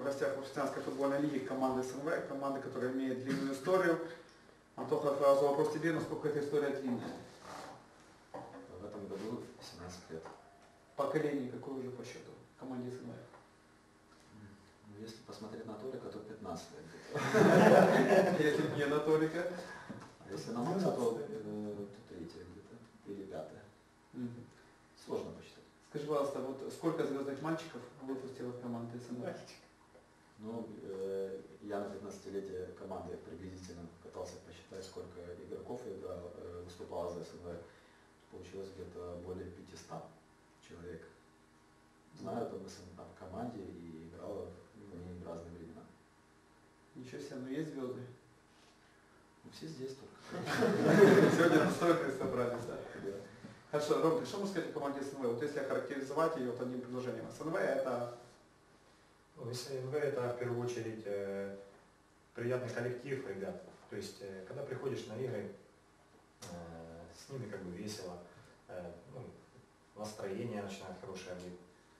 В гостях профессиональной футбольной лиги команды СНВ, команды, которая имеет длинную историю. Антоха, сразу вопрос тебе, насколько эта история длинная? В этом году 17 лет. Поколение какое уже по счету команде СНВ? Если посмотреть на Толика, то 15 лет. Если не на Толика. А если на Макса, то третье где-то. Или пятое. Сложно посчитать. Скажи, пожалуйста, вот сколько звездных мальчиков выпустила команда СНВ? Ну, я на 15-летие команды приблизительно пытался посчитать, сколько игроков выступало за СНВ. Получилось где-то более 500 человек. Знаю об команде и играла в ней в разные времена. Ничего себе, ну есть звезды? Ну, все здесь только. Сегодня настроенные собрались, да? Хорошо, Ром, ты что можешь сказать о команде СНВ? Вот если охарактеризовать ее вот одним предложением. СНВ это... СНВ это в первую очередь приятный коллектив ребят. То есть, когда приходишь на игры, с ними как бы весело, настроение начинает хорошее быть.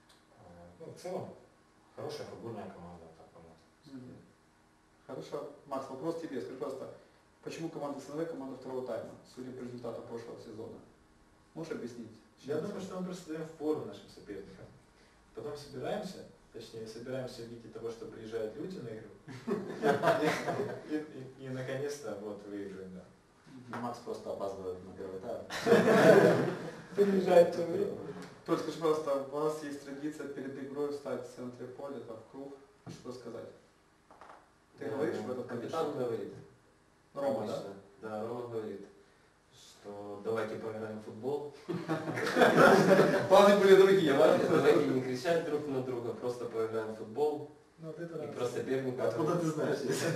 В целом, хорошая футбольная команда. Так, Хорошо. Макс, вопрос тебе. Скажи, пожалуйста, почему команда СНВ команда второго тайма, судя по результатам прошлого сезона? Можешь объяснить? Я думаю, что мы просто даем фору нашим соперникам. Потом собираемся, точнее собираемся в виде того, что приезжают люди на игру. И наконец-то вот выиграем, да. Макс просто опаздывает на первый тайм. Приезжает все время. Толь, скажи, пожалуйста, у вас есть традиция перед игрой встать в центре поля, там, в круг. Что сказать? Ты говоришь в этот капитан говорит. Рома, да? Да, Рома говорит, что давайте поиграем в футбол. Планы были другие, да? Давайте не кричать друг на друга, просто поиграем в футбол. И про соперника. Откуда ты знаешь?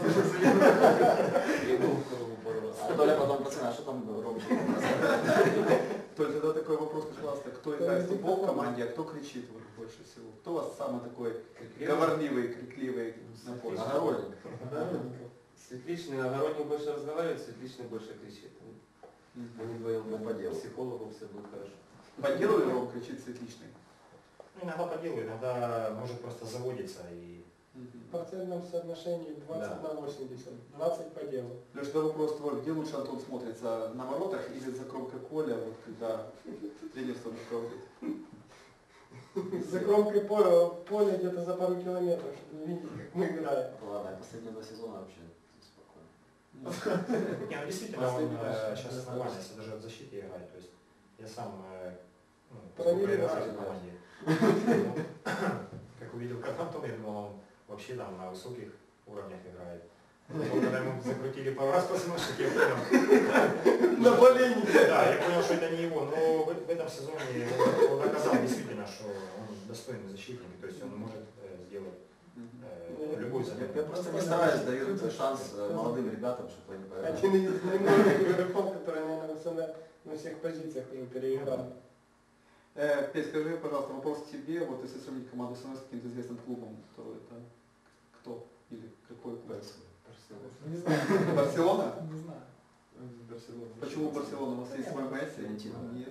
И был в кругу пару раз. А Толя потом, пацаны, а что там Ромчик? Толь, тогда такой вопрос, пожалуйста, кто играет в футбол в команде, а кто кричит больше всего? Кто у вас самый такой говорливый, крикливый на поле? Огородник. Светличный, огородник больше разговаривает, Светличный больше кричит. Они вдвоем по делу. Психологу все будет хорошо. По делу или он кричит Светличный? Иногда по делу, иногда может просто заводиться и... В процентном соотношении 20 на 80, 20 по делу. Леш, это вопрос твой, где лучше Антон смотрится, на воротах или за кромкой поля, вот когда тренерство руководит? За кромкой поля где-то за пару километров, чтобы не видеть, как мы играем. Ладно, последние 2 сезона вообще спокойно. Не, ну действительно, он сейчас нормально, если даже в защите играет. То есть я сам проверил в команде. Как увидел, как Антон, я думал, он вообще там на высоких уровнях играет. Потом, когда ему закрутили пару раз позвоночник, я понял. На поленнике. Да, я понял, что это не его, но в этом сезоне он доказал действительно, что он достойный защитник, то есть он может сделать любой задание. Я просто не стараюсь, даю шанс молодым ребятам, чтобы они поиграли. Один из немногих игроков, который, наверное, на всех позициях уже переиграл. Петь, скажи, пожалуйста, вопрос к тебе, вот если сравнить команду СНВ с каким-то известным клубом, то это кто или какой клуб? Не знаю. Барселона? Не знаю. Почему Барселона? У вас есть свой Месси? Нет.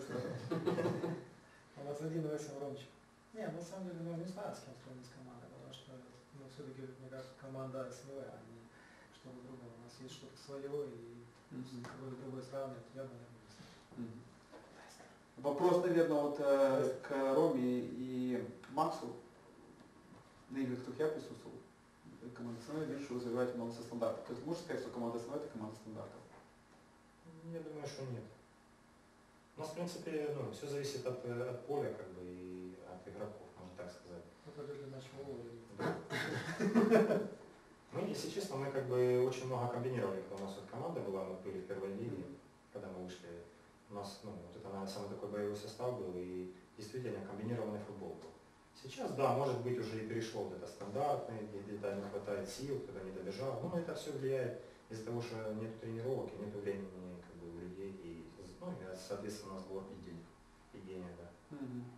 У нас один Весел Ромчик. Не, на самом деле, не знаю, с кем сравнить команда, потому что все-таки, мне кажется, команда СНВ, а не что-то другое. У нас есть что-то свое, и какое-то другое сравнивать, я, наверное, не знаю. Вопрос, наверное, вот к Роме и Максу. На играх, в которых я присутствовал, команда СНВ, вижу, что вы забиваете много со стандартов. То есть можешь сказать, что команда СНВ это команда стандартов? Я думаю, что нет. У нас, в принципе, все зависит от поля, как бы, и от игроков, можно так сказать. Это для нашего уровня. Мы, если честно, мы как бы очень много комбинировали, когда у нас вот команда была, мы были в первой лиге, когда мы вышли. У нас, вот это, наверное, самый такой боевой состав был, и действительно комбинированный футбол был. Сейчас, да, может быть, уже и перешло вот это стандартное, где-то не хватает сил, кто-то не добежал. Но это все влияет из-за того, что нет тренировок и нет времени как бы, у людей, и, соответственно, сбор и денег, да.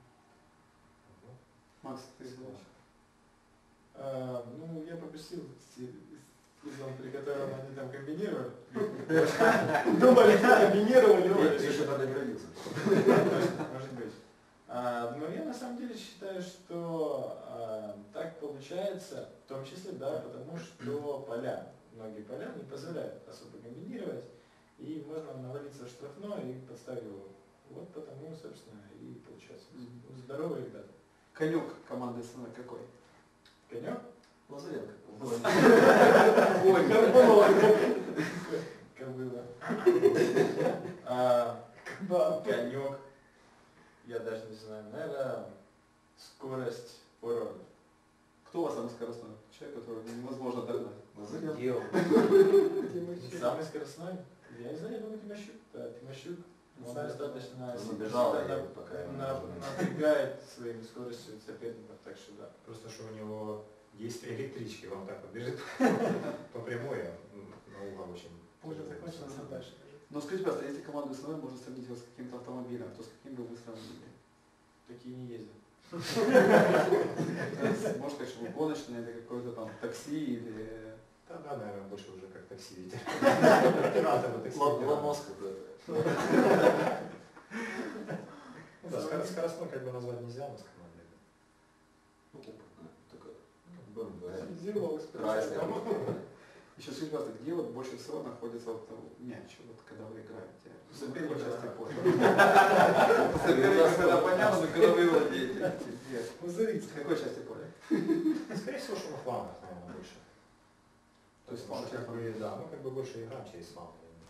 Макс, ты знаешь? Ну, я пропустил сезон, при котором они там комбинировали. Думали, что комбинировали. Ты еще тогда не родился. Может быть. Но я на самом деле считаю, что так получилось. получается, в том числе, да, потому что поля, многие поля не позволяют особо комбинировать, и можно навалиться в штрафной и подставить его. Вот потому, собственно, и получается. Здоровые ребята. Конек команды СНВ какой? Конек? Лазаренко. Ой, кобыла. Конек. Я даже не знаю. Наверное, скорость форварда. Кто у вас самый скоростной? Человек, которого невозможно догнать. Лазаренко. Где он? Самый скоростной? Я не знаю, я думаю, Тимощук. Да, Тимощук. Он достаточно Он убежал, всегда пока его напрягает своей скоростью соперников, так что да. Просто что у него есть электрички, он так вот бежит по прямой, а на угол очень. Поле закончилось, а дальше. Но скажите, пожалуйста, если команду СНВ можно сравнить его с каким-то автомобилем, то с каким бы вы сравнили? Такие не ездят. Можно сказать, что гоночное, или какое-то там такси, или... Да, наверное, больше уже как такси видите. Ветеран-то такси. Ломос какой-то. Ну да, скоростной как бы назвать нельзя, но с командой. Ну, опытно. Только BMW. Зиловый Крайслер. Еще скажите, пожалуйста, где вот больше всего находится вот мяч, вот когда вы играете? В соперней части поля. Соперник, это понятно, но когда вы владеете. В какой части поля? Скорее всего, что на флангах, наверное, больше. То есть Потому что, фланг, как бы, да, мы как бы больше играем через фланг.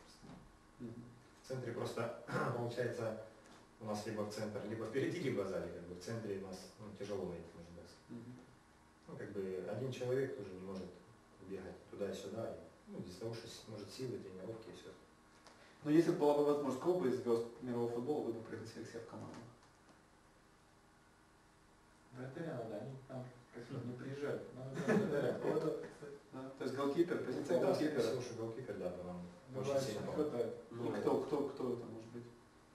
В центре просто получается у нас либо в центр, либо впереди, либо сзади. Как бы в центре у нас тяжело найти можно сказать. Ну, как бы один человек тоже не может бегать туда и сюда. Ну, из-за того, что может силы, тренировки и все. Но если бы была бы возможность, кого бы из звезд мирового футбола вы бы пригласили к себе в команду? Вратаря надо, они там как-то не приезжают. Надо вратаря. Да? То есть голкипер, позиция Да, голкипера. слушай, голкипер, да, нам очень Бывает, сильно что помог. хватает. И кто это может быть?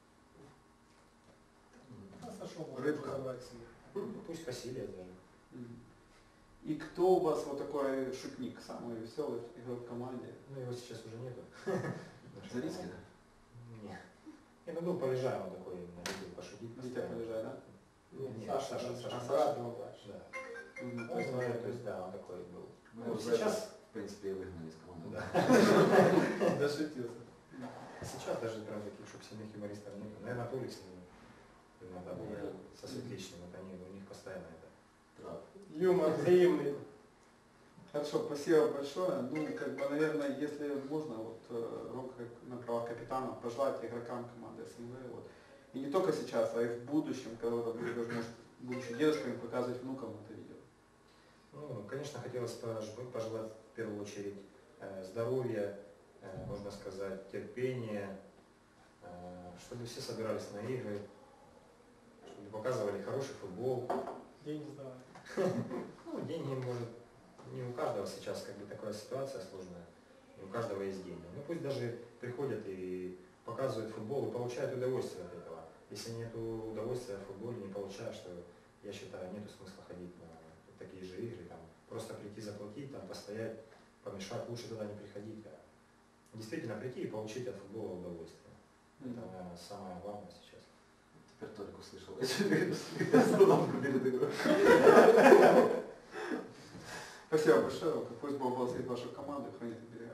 Сошел, Рыбка. Ну, пусть Василия даже. И кто у вас вот такой шутник, самый веселый игрок в команде? Ну, его сейчас уже нету. Зарицкий, да? Нет. Не, ну был Полежаев, он такой, любил пошутить. Витя Полежай, да? Нет, Саша, Саша. брат его младший. Да. Мгм. Ну, знаю, то есть, да, он такой был. Мы Ну, его сейчас, в принципе, и выгнали из команды. да. Дошутился. Сейчас даже прям таких, чтобы сильных юмористов нет. Наверное, Толик с ним иногда был со Светличным, вот они, у них постоянно это. Да. Юмор взаимный. Хорошо, спасибо большое. Ну, как бы, наверное, если можно, вот, Рома, как на правах капитана, пожелать игрокам команды СНВ, вот, и не только сейчас, а и в будущем, когда вы там будете, даже, может, будучи дедушками, показывать внукам это видео. Ну, конечно, хотелось пожелать в первую очередь здоровья, можно сказать, терпения, чтобы все собирались на игры, чтобы показывали хороший футбол. Деньги сдавали. Ну, деньги, может, не у каждого сейчас как бы такая ситуация сложная, не у каждого есть деньги. Ну пусть даже приходят и показывают футбол и получают удовольствие от этого. Если нет удовольствия в футболе, не получаешь, то я считаю, нет смысла ходить на такие же игры, там, просто прийти заплатить, там, постоять, помешать, лучше туда не приходить, а действительно прийти и получить от футбола удовольствие. Это, наверное, самое главное сейчас. Теперь только услышал. Я задумал перед игрой. Спасибо большое, пусть Бог благословит вашу команду, хранит и берег.